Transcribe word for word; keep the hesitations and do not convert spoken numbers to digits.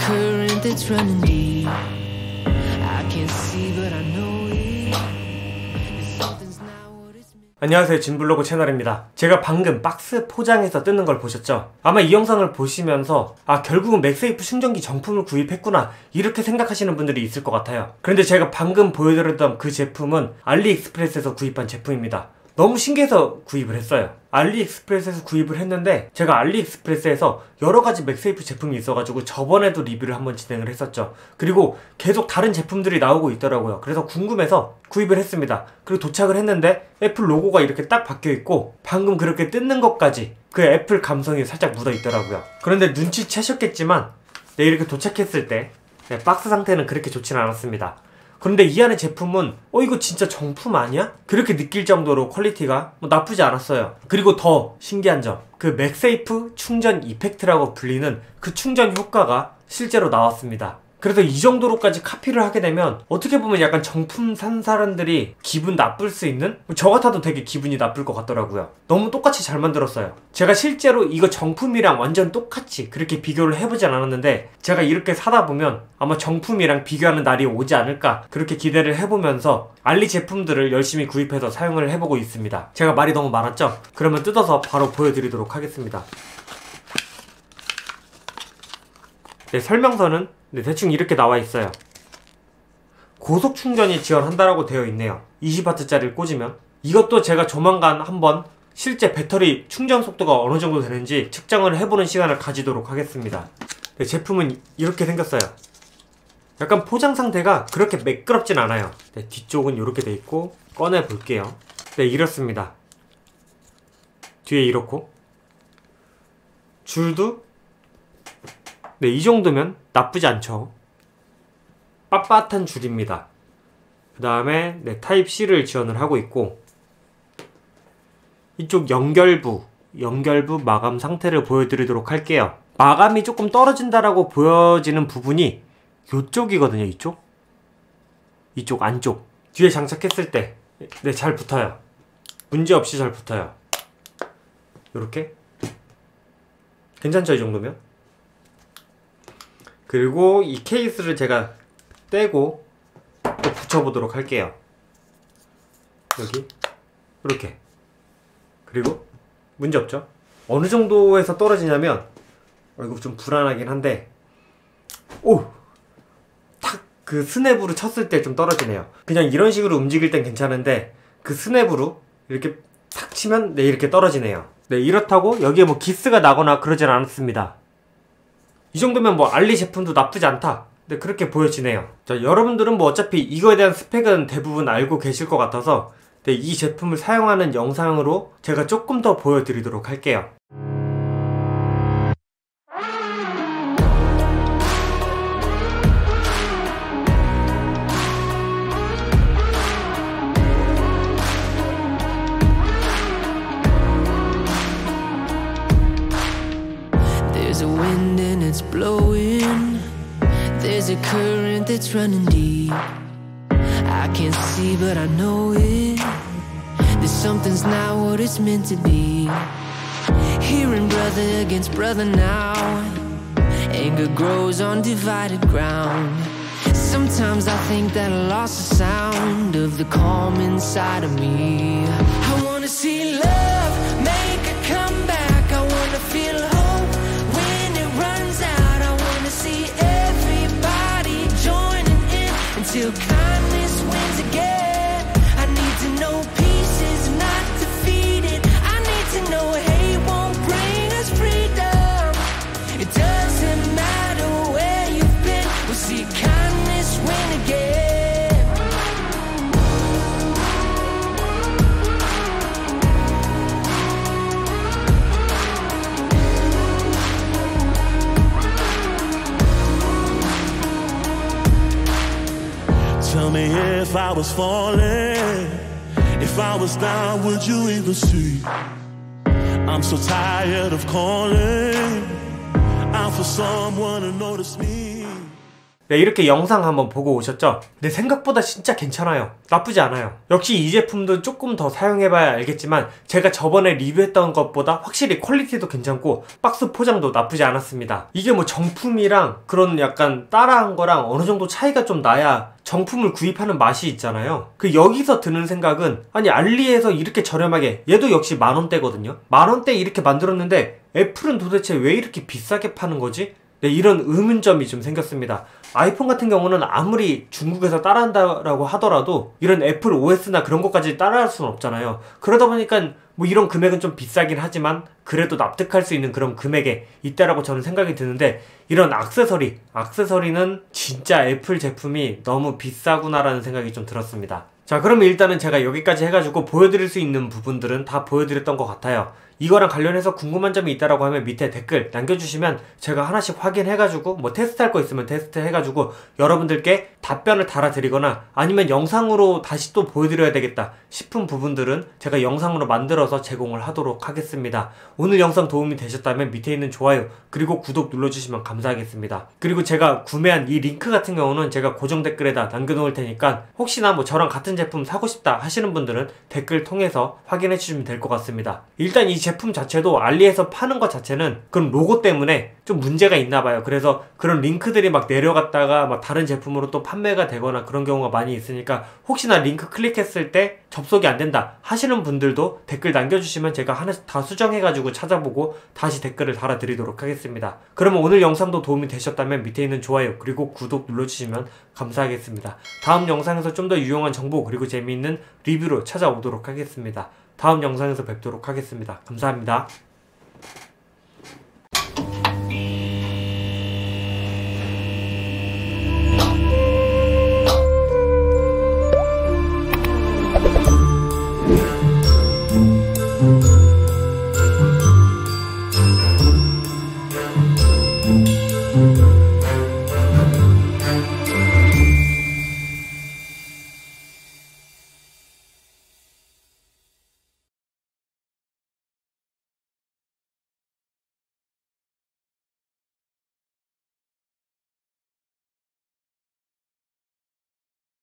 current that's running deep. I can't see but I know it. Something's not what it's meant. 안녕하세요, 진블로그 채널입니다. 제가 방금 박스 포장해서 뜯는 걸 보셨죠? 아마 이 영상을 보시면서 아 결국은 맥세이프 충전기 정품을 구입했구나 이렇게 생각하시는 분들이 있을 것 같아요. 그런데 제가 방금 보여드렸던 그 제품은 알리익스프레스에서 구입한 제품입니다. 너무 신기해서 구입을 했어요. 알리익스프레스에서 구입을 했는데 제가 알리익스프레스에서 여러가지 맥세이프 제품이 있어가지고 저번에도 리뷰를 한번 진행을 했었죠. 그리고 계속 다른 제품들이 나오고 있더라고요. 그래서 궁금해서 구입을 했습니다. 그리고 도착을 했는데 애플 로고가 이렇게 딱 박혀있고 방금 그렇게 뜯는 것까지 그 애플 감성이 살짝 묻어있더라고요. 그런데 눈치채셨겠지만 네, 이렇게 도착했을 때 네, 박스 상태는 그렇게 좋진 않았습니다. 그런데 이 안의 제품은 어 이거 진짜 정품 아니야? 그렇게 느낄 정도로 퀄리티가 뭐 나쁘지 않았어요. 그리고 더 신기한 점, 그 맥세이프 충전 이펙트라고 불리는 그 충전 효과가 실제로 나왔습니다. 그래서 이 정도로까지 카피를 하게 되면 어떻게 보면 약간 정품 산 사람들이 기분 나쁠 수 있는? 저 같아도 되게 기분이 나쁠 것 같더라고요. 너무 똑같이 잘 만들었어요. 제가 실제로 이거 정품이랑 완전 똑같이 그렇게 비교를 해보진 않았는데 제가 이렇게 사다 보면 아마 정품이랑 비교하는 날이 오지 않을까 그렇게 기대를 해보면서 알리 제품들을 열심히 구입해서 사용을 해보고 있습니다. 제가 말이 너무 많았죠? 그러면 뜯어서 바로 보여드리도록 하겠습니다. 네, 설명서는 네, 대충 이렇게 나와 있어요. 고속 충전이 지원한다라고 되어 있네요. 이십 와트짜리를 꽂으면. 이것도 제가 조만간 한번 실제 배터리 충전 속도가 어느 정도 되는지 측정을 해보는 시간을 가지도록 하겠습니다. 네, 제품은 이렇게 생겼어요. 약간 포장 상태가 그렇게 매끄럽진 않아요. 네, 뒤쪽은 이렇게 돼 있고 꺼내 볼게요. 네, 이렇습니다. 뒤에 이렇고 줄도 네, 이 정도면 나쁘지 않죠. 빳빳한 줄입니다. 그 다음에 네, 타입C를 지원을 하고 있고 이쪽 연결부 연결부 마감 상태를 보여드리도록 할게요. 마감이 조금 떨어진다라고 보여지는 부분이 이쪽이거든요. 이쪽 이쪽 안쪽 뒤에 장착했을 때 네, 잘 붙어요. 문제없이 잘 붙어요. 요렇게 괜찮죠? 이 정도면? 그리고 이 케이스를 제가 떼고 또 붙여보도록 할게요. 여기 이렇게. 그리고 문제없죠? 어느 정도에서 떨어지냐면 어, 이거 좀 불안하긴 한데 오! 탁 그 스냅으로 쳤을 때 좀 떨어지네요. 그냥 이런 식으로 움직일 땐 괜찮은데 그 스냅으로 이렇게 탁 치면 네 이렇게 떨어지네요. 네, 이렇다고 여기에 뭐 기스가 나거나 그러진 않았습니다. 이 정도면 뭐 알리 제품도 나쁘지 않다. 근데 그렇게 보여지네요. 자, 여러분들은 뭐 어차피 이거에 대한 스펙은 대부분 알고 계실 것 같아서 네, 이 제품을 사용하는 영상으로 제가 조금 더 보여드리도록 할게요. There's a wind and it's blowing. There's a current that's running deep. I can't see but I know it. That something's not what it's meant to be. Hearing brother against brother now. Anger grows on divided ground. Sometimes I think that I lost the sound of the calm inside of me. I wanna see love make a comeback. I wanna feel hope till kindness wins again. I need to know peace is not defeated. I need to know hate won't bring us freedom. It doesn't matter where you've been, we'll see kindness win again. Tell me if I was falling, if I was down, would you even see? I'm so tired of calling out for someone to notice me. 네, 이렇게 영상 한번 보고 오셨죠? 근데 생각보다 진짜 괜찮아요. 나쁘지 않아요. 역시 이 제품도 조금 더 사용해봐야 알겠지만 제가 저번에 리뷰했던 것보다 확실히 퀄리티도 괜찮고 박스 포장도 나쁘지 않았습니다. 이게 뭐 정품이랑 그런 약간 따라한 거랑 어느 정도 차이가 좀 나야 정품을 구입하는 맛이 있잖아요. 그 여기서 드는 생각은 아니 알리에서 이렇게 저렴하게, 얘도 역시 만원대거든요. 만원대 이렇게 만들었는데 애플은 도대체 왜 이렇게 비싸게 파는 거지? 네, 이런 의문점이 좀 생겼습니다. 아이폰 같은 경우는 아무리 중국에서 따라한다라고 하더라도 이런 애플 오에스나 그런 것까지 따라할 수는 없잖아요. 그러다 보니까 뭐 이런 금액은 좀 비싸긴 하지만 그래도 납득할 수 있는 그런 금액에 있다라고 저는 생각이 드는데, 이런 액세서리, 액세서리는 진짜 애플 제품이 너무 비싸구나라는 생각이 좀 들었습니다. 자, 그러면 일단은 제가 여기까지 해가지고 보여드릴 수 있는 부분들은 다 보여드렸던 것 같아요. 이거랑 관련해서 궁금한 점이 있다라고 하면 밑에 댓글 남겨주시면 제가 하나씩 확인해가지고 뭐 테스트할 거 있으면 테스트 해가지고 여러분들께 답변을 달아드리거나 아니면 영상으로 다시 또 보여드려야 되겠다 싶은 부분들은 제가 영상으로 만들어서 제공을 하도록 하겠습니다. 오늘 영상 도움이 되셨다면 밑에 있는 좋아요 그리고 구독 눌러주시면 감사하겠습니다. 그리고 제가 구매한 이 링크 같은 경우는 제가 고정 댓글에다 남겨놓을 테니까 혹시나 뭐 저랑 같은 제품 사고 싶다 하시는 분들은 댓글 통해서 확인해 주시면 될 것 같습니다. 일단 이 제품 자체도 알리에서 파는 것 자체는 그런 로고 때문에 좀 문제가 있나봐요. 그래서 그런 링크들이 막 내려갔다가 막 다른 제품으로 또 판매가 되거나 그런 경우가 많이 있으니까 혹시나 링크 클릭했을 때 접속이 안 된다 하시는 분들도 댓글 남겨주시면 제가 하나씩 다 수정해가지고 찾아보고 다시 댓글을 달아드리도록 하겠습니다. 그러면 오늘 영상도 도움이 되셨다면 밑에 있는 좋아요 그리고 구독 눌러주시면 감사하겠습니다. 다음 영상에서 좀 더 유용한 정보 그리고 재미있는 리뷰로 찾아오도록 하겠습니다. 다음 영상에서 뵙도록 하겠습니다. 감사합니다.